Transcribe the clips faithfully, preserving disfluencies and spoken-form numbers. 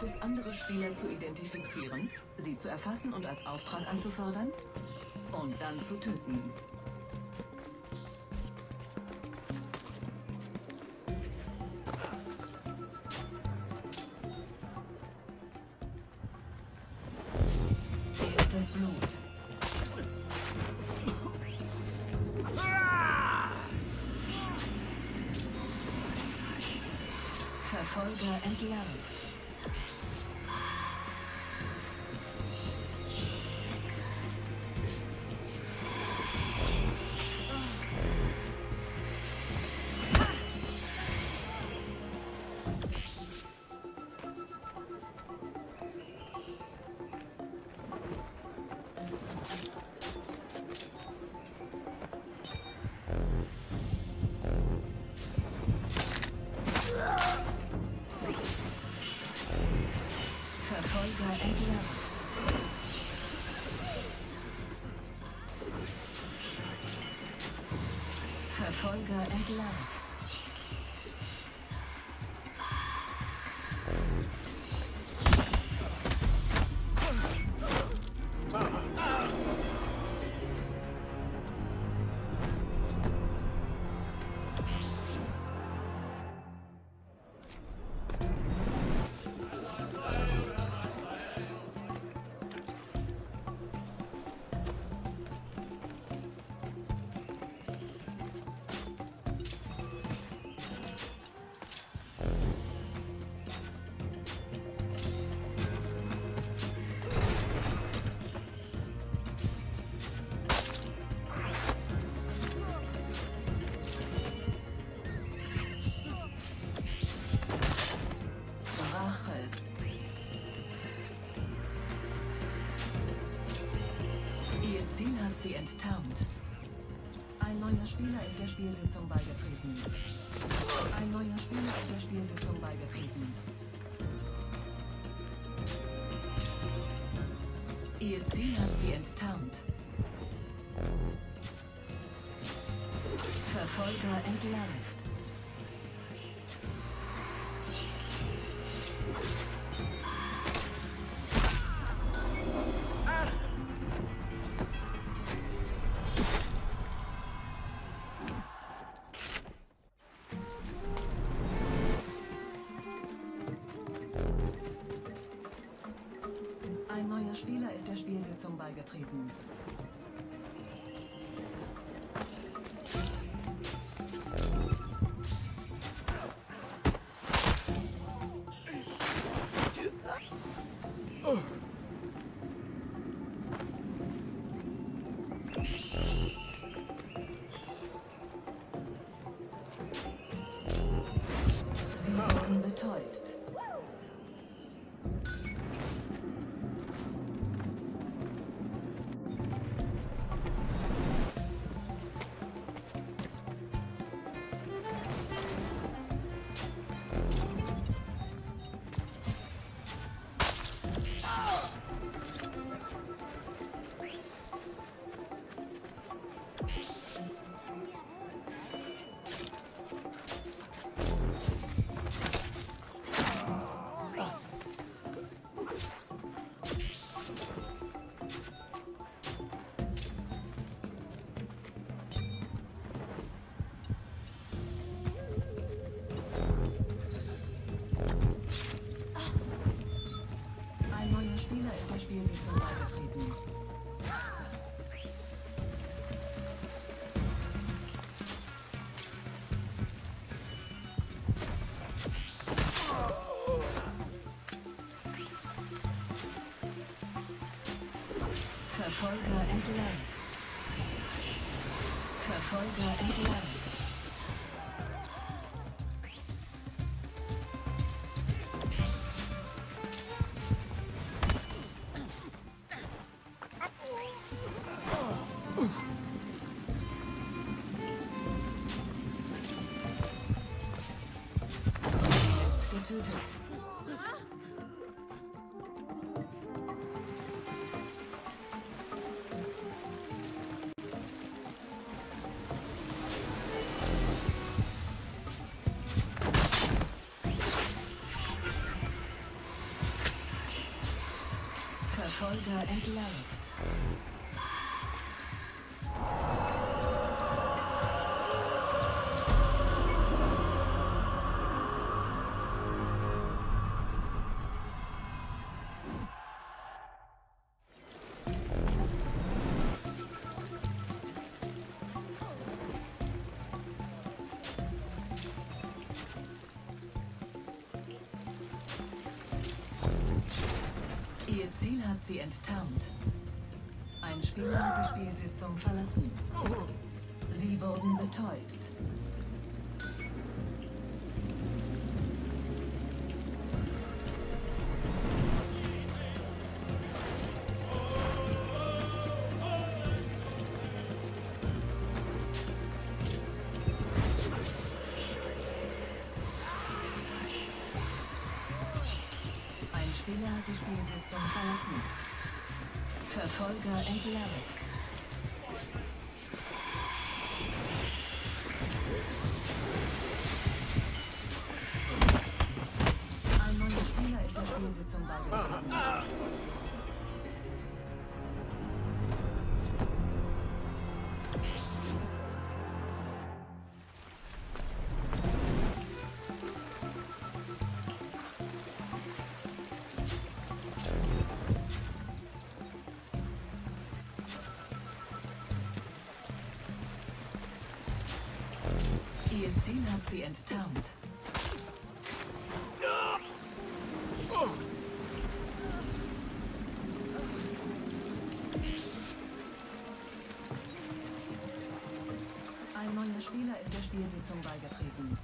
es, andere Spieler zu identifizieren, sie zu erfassen und als Auftrag anzufordern und dann zu töten. Erstes Blut. Verfolger entlarvt. Verfolger entlarvt. Verfolger entlarvt. Ihr Ziel hat sie enttarnt. Ein neuer Spieler ist der Spielsitzung beigetreten. Ein neuer Spieler ist der Spielsitzung beigetreten. Ihr Ziel hat sie enttarnt. Verfolger entlarvt. Ein neuer Spieler ist der Spielsitzung beigetreten. Sie wurden betäubt. Spielsitzung beigetreten. Verfolger entlarvt. Verfolger entlarvt. Getötet. Verfolger entlarvt. Ihr Ziel hat sie enttarnt. Ein Spieler hat die Spielsitzung verlassen. Sie wurden betäubt. Spieler hat die Spielsitzung verlassen. Verfolger entlarvt. Ein neuer Spieler ist der Spielsitzung beigetreten. Ihr Ziel hat sie enttarnt. Ein neuer Spieler ist der Spielsitzung beigetreten.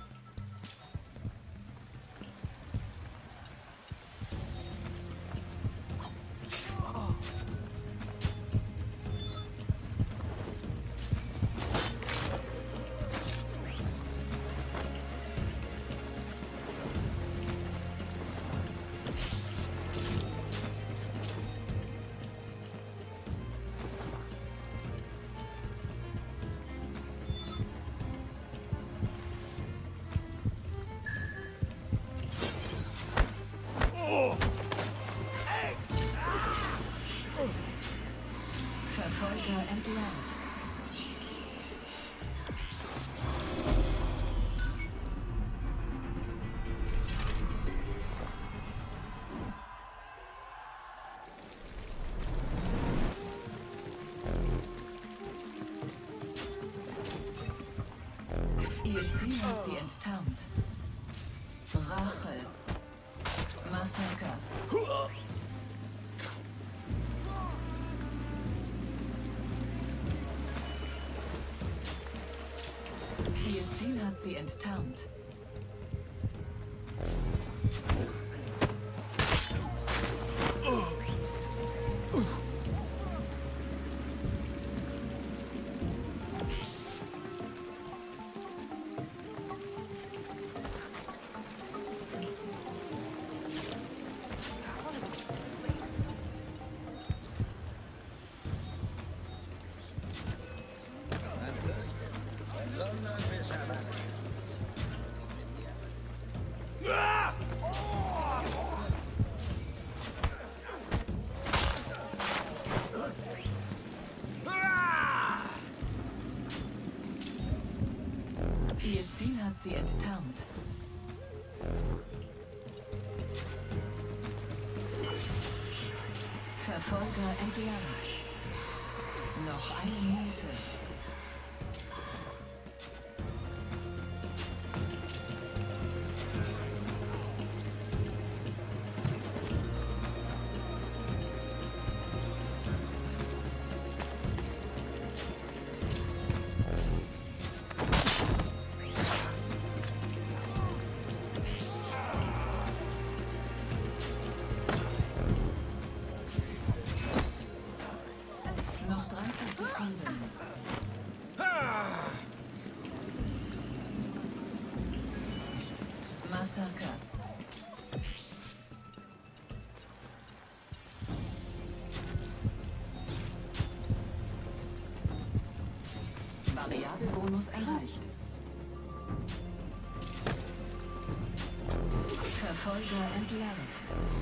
Verfolger entlarvt. Ihr Ziel hat sie enttarnt. Rache. Massaker. Ihr Ziel hat sie enttarnt. Ihr Ziel hat sie enttarnt. Verfolger entlarvt. Noch eine Minute. Massaker. Variabelbonus erreicht. Verfolger entlarvt.